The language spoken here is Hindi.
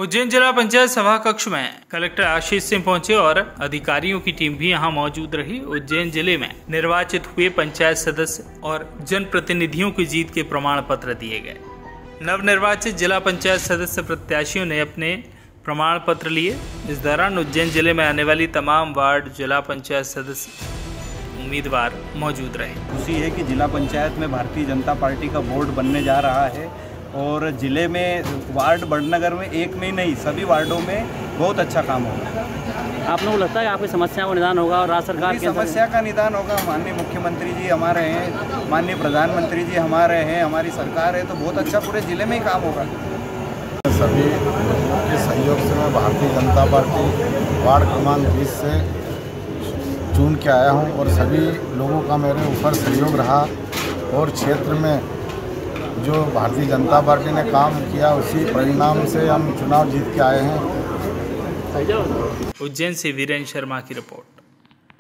उज्जैन जिला पंचायत सभा कक्ष में कलेक्टर आशीष सिंह पहुंचे और अधिकारियों की टीम भी यहां मौजूद रही। उज्जैन जिले में निर्वाचित हुए पंचायत सदस्य और जनप्रतिनिधियों की जीत के प्रमाण पत्र दिए गए। नवनिर्वाचित जिला पंचायत सदस्य प्रत्याशियों ने अपने प्रमाण पत्र लिए। इस दौरान उज्जैन जिले में आने वाली तमाम वार्ड जिला पंचायत सदस्य उम्मीदवार मौजूद रहे। खुशी है कि जिला पंचायत में भारतीय जनता पार्टी का बोर्ड बनने जा रहा है और जिले में वार्ड बड़नगर में एक में ही नहीं सभी वार्डों में बहुत अच्छा काम होगा। आप लोगों को लगता है कि आपकी समस्या का निदान होगा और राज्य सरकार की समस्या का निदान होगा? माननीय मुख्यमंत्री जी हमारे हैं, माननीय प्रधानमंत्री जी हमारे हैं, हमारी सरकार है, तो बहुत अच्छा पूरे जिले में ही काम होगा। सभी लोगों के सहयोग से मैं भारतीय जनता पार्टी वार्ड क्रमांक 20 से चुन के आया हूं और सभी लोगों का मेरे ऊपर सहयोग रहा और क्षेत्र में जो भारतीय जनता पार्टी ने काम किया उसी परिणाम से हम चुनाव जीत के आए हैं। उज्जैन से वीरेंद्र शर्मा की रिपोर्ट।